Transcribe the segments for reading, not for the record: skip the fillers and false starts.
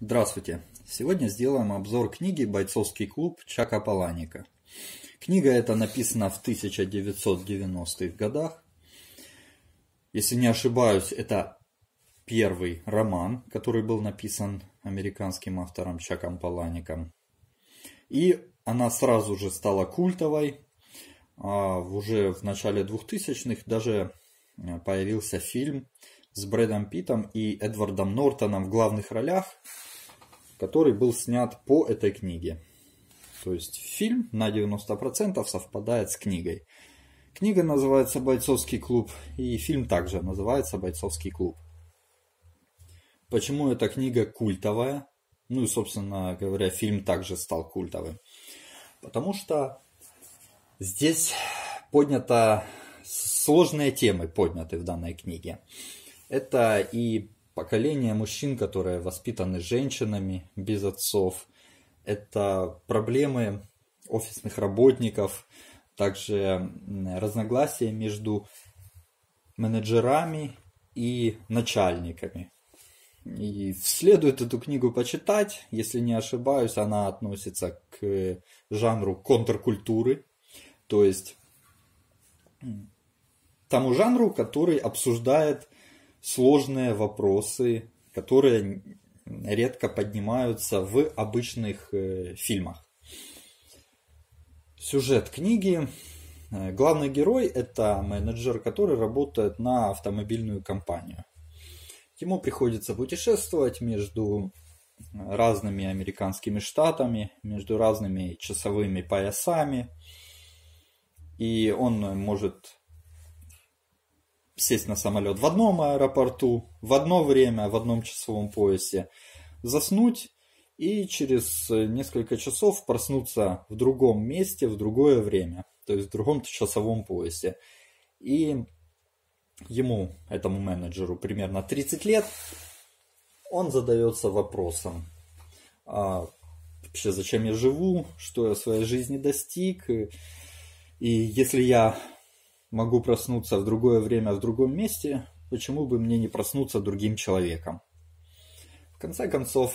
Здравствуйте! Сегодня сделаем обзор книги «Бойцовский клуб» Чака Паланика. Книга эта написана в 1990-х годах. Если не ошибаюсь, это первый роман, который был написан американским автором Чаком Палаником. И она сразу же стала культовой. Уже в начале 2000-х даже появился фильм с Брэдом Питтом и Эдвардом Нортоном в главных ролях, который был снят по этой книге. То есть фильм на 90% совпадает с книгой. Книга называется «Бойцовский клуб», и фильм также называется «Бойцовский клуб». Почему эта книга культовая? Ну и, собственно говоря, фильм также стал культовым. Потому что здесь сложные темы подняты в данной книге. Это и поколение мужчин, которые воспитаны женщинами, без отцов. Это проблемы офисных работников, также разногласия между менеджерами и начальниками. И следует эту книгу почитать, если не ошибаюсь, она относится к жанру контркультуры, то есть тому жанру, который обсуждает сложные вопросы, которые редко поднимаются в обычных фильмах. Сюжет книги. Главный герой – это менеджер, который работает на автомобильную компанию. Ему приходится путешествовать между разными американскими штатами, между разными часовыми поясами. И он может сесть на самолет в одном аэропорту, в одно время, в одном часовом поясе, заснуть и через несколько часов проснуться в другом месте, в другое время, то есть в другом часовом поясе. И ему, этому менеджеру, примерно 30 лет, он задается вопросом, вообще зачем я живу, что я в своей жизни достиг, и если я могу проснуться в другое время, в другом месте, почему бы мне не проснуться другим человеком? В конце концов,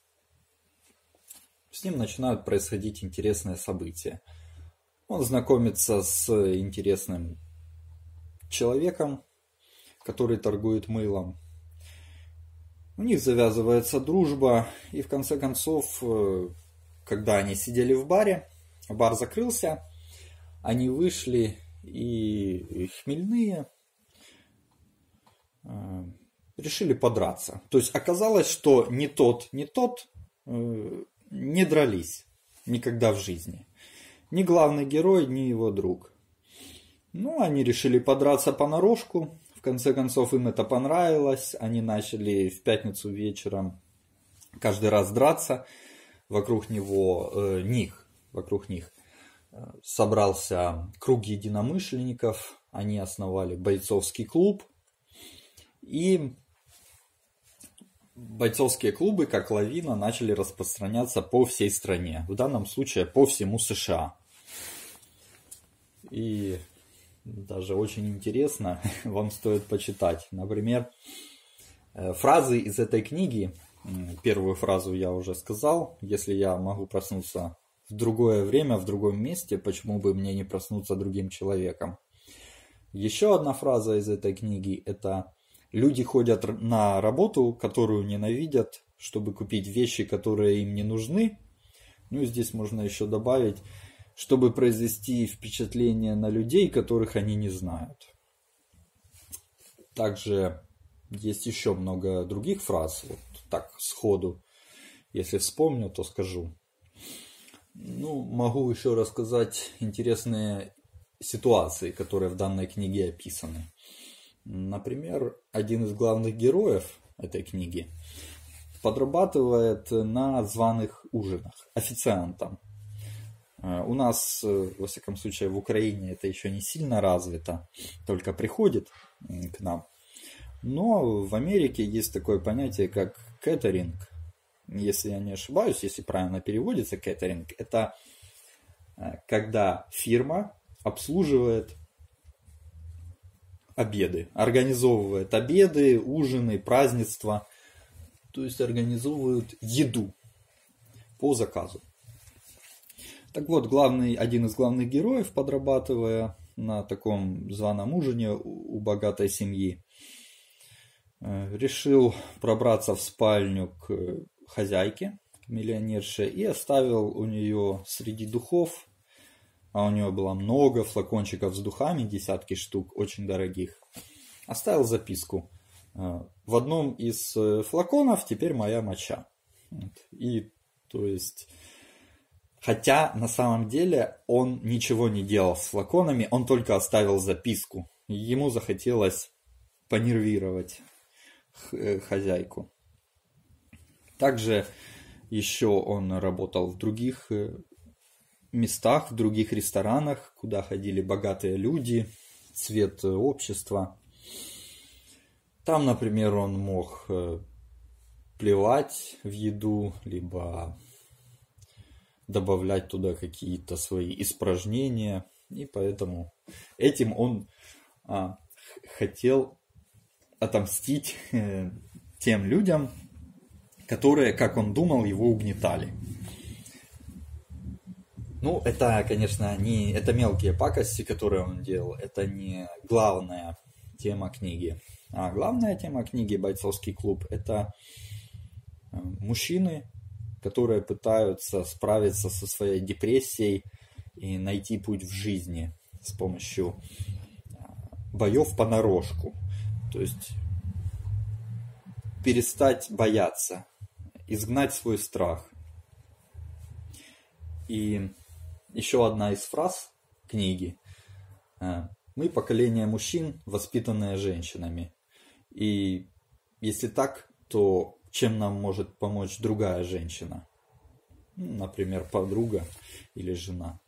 с ним начинают происходить интересные события. Он знакомится с интересным человеком, который торгует мылом. У них завязывается дружба, и в конце концов, когда они сидели в баре, бар закрылся, они вышли и хмельные решили подраться. То есть оказалось, что ни тот не дрались никогда в жизни. Ни главный герой, ни его друг. Ну, они решили подраться понарошку. В конце концов, им это понравилось. Они начали в пятницу вечером каждый раз драться. Вокруг них собрался круг единомышленников, они основали бойцовский клуб, и бойцовские клубы, как лавина, начали распространяться по всей стране, в данном случае по всему США. И даже очень интересно, вам стоит почитать. Например, фразы из этой книги, первую фразу я уже сказал, если я могу проснуться в другое время, в другом месте, почему бы мне не проснуться другим человеком. Еще одна фраза из этой книги – это люди ходят на работу, которую ненавидят, чтобы купить вещи, которые им не нужны. Ну и здесь можно еще добавить, чтобы произвести впечатление на людей, которых они не знают. Также есть еще много других фраз, вот так сходу, если вспомню, то скажу. Ну, могу еще рассказать интересные ситуации, которые в данной книге описаны. Например, один из главных героев этой книги подрабатывает на званых ужинах официантом. У нас, во всяком случае, в Украине это еще не сильно развито, только приходит к нам. Но в Америке есть такое понятие, как кэтеринг. Если я не ошибаюсь, если правильно переводится кэтеринг, это когда фирма обслуживает обеды, организовывает обеды, ужины, празднества. то есть организовывают еду по заказу. Так вот, один из главных героев, подрабатывая на таком званом ужине у богатой семьи, решил пробраться в спальню к хозяйке, к миллионерше, и оставил у нее среди духов, а у нее было много флакончиков с духами, десятки штук, очень дорогих, оставил записку. В одном из флаконов теперь моя моча. И, то есть, хотя на самом деле он ничего не делал с флаконами, он только оставил записку. Ему захотелось понервировать хозяйку. Также еще он работал в других местах, в других ресторанах, куда ходили богатые люди, цвет общества. Там, например, он мог плевать в еду, либо добавлять туда какие-то свои испражнения. И поэтому этим он хотел отомстить тем людям, которые, как он думал, его угнетали. Ну, это, конечно, это мелкие пакости, которые он делал. Это не главная тема книги. А главная тема книги «Бойцовский клуб» — это мужчины, которые пытаются справиться со своей депрессией и найти путь в жизни с помощью боев понарошку. То есть перестать бояться, изгнать свой страх. И еще одна из фраз книги: «Мы поколение мужчин, воспитанное женщинами. И если так, то чем нам может помочь другая женщина? Например, подруга или жена».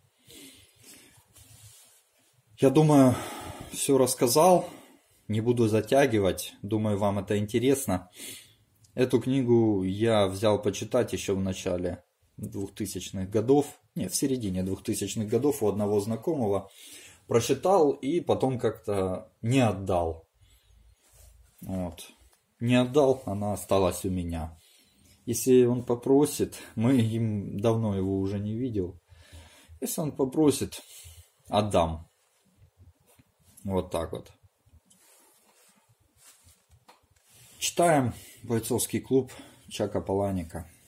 Я думаю, все рассказал, не буду затягивать, думаю, вам это интересно. Эту книгу я взял почитать еще в начале 2000-х годов, в середине 2000-х годов у одного знакомого. Прочитал и потом как-то не отдал. Вот. Не отдал, она осталась у меня. Если он попросит, давно его уже не видел. Если он попросит, отдам. Вот так вот. Читаем «Бойцовский клуб» Чака Паланика.